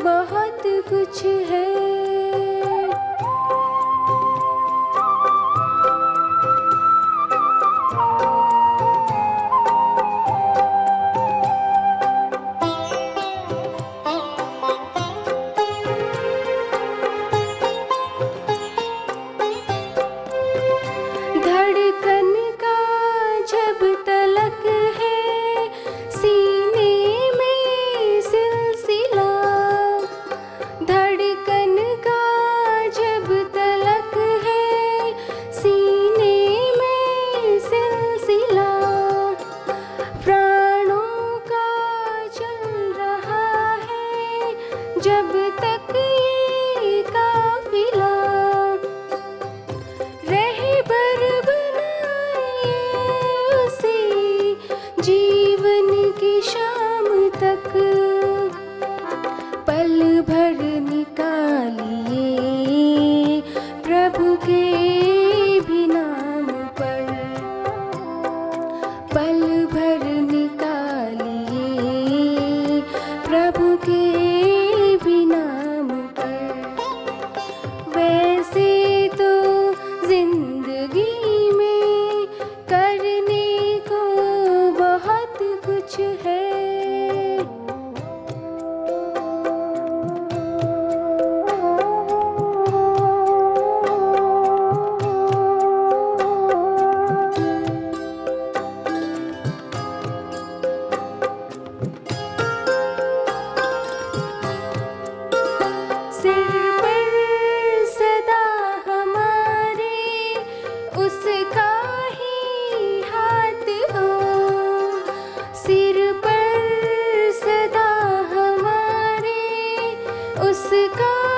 बहुत कुछ है। धड़कन का जब तलक है सीने में सिलसिला, धड़कन का जब तलक है सीने में सिलसिला, प्राणों का चल रहा है जब तक ये काफिला, रहबर बनाए उसे जीवन की शाम तक, पल भर निकालिए प्रभु के भी नाम पर, पल भर निकालिए प्रभु के भी नाम पर। वैसे तो जिंदगी में करने को बहुत कुछ है। सिर पर सदा हमारे उसका ही हाथ हो, सिर पर सदा हमारे उसका